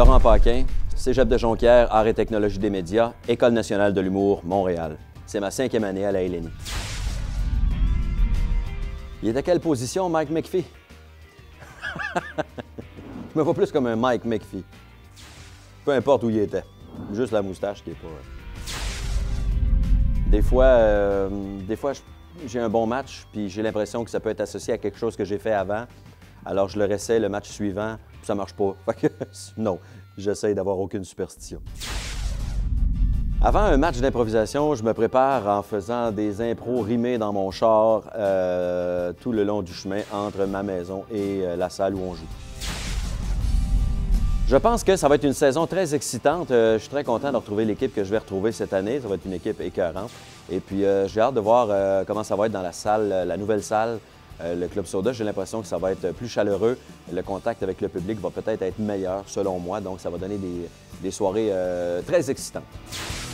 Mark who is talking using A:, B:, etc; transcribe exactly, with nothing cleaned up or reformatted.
A: Laurent Paquin, Cégep de Jonquière, Arts et technologies des médias, École nationale de l'humour, Montréal. C'est ma cinquième année à la L N I. Il est à quelle position, Mike McPhee? Je me vois plus comme un Mike McPhee. Peu importe où il était. Juste la moustache qui est pas... Des fois, euh, des fois j'ai un bon match, puis j'ai l'impression que ça peut être associé à quelque chose que j'ai fait avant. Alors je le réessaye le match suivant, puis ça marche pas. Fait que, non, j'essaye d'avoir aucune superstition. Avant un match d'improvisation, je me prépare en faisant des impros rimés dans mon char euh, tout le long du chemin entre ma maison et euh, la salle où on joue. Je pense que ça va être une saison très excitante. Euh, je suis très content de retrouver l'équipe que je vais retrouver cette année. Ça va être une équipe écœurante. Et puis, euh, j'ai hâte de voir euh, comment ça va être dans la salle, la nouvelle salle, euh, le Club Soda. J'ai l'impression que ça va être plus chaleureux. Le contact avec le public va peut-être être meilleur, selon moi. Donc, ça va donner des, des soirées euh, très excitantes.